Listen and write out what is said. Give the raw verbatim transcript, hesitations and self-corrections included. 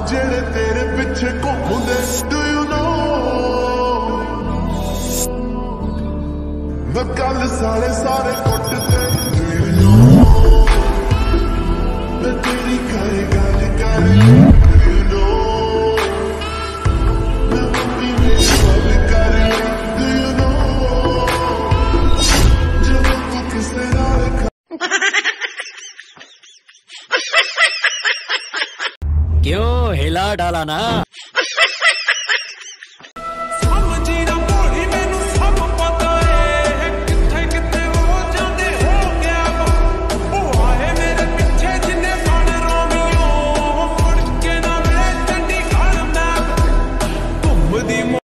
ਜਿਹੜੇ ਤੇਰੇ ਪਿੱਛੇ ਘੁੰਮਦੇ ਡੂ ਯੂ ਨੋ ਮੈਂ ਕੱਲ ਸਾਰੇ ਸਾਰੇ ਕੁੱਟਦੇ ਡੂ ਯੂ ਨੋ ਮੈਂ ਤੇਰੀ ਕਰੇ ਗੱਲ ਕਰੇ ਡੂ ਯੂ ਨੋ ਮੈਂ ਮੰਮੀ ਮੇਰੀ ਗੱਲ ਕਰੇ ਡੂ ਯੂ ਨੋ ਜਦੋਂ ਤੂੰ ਕਿਸੇ ਨਾਲ क्यों हिला डाला ना।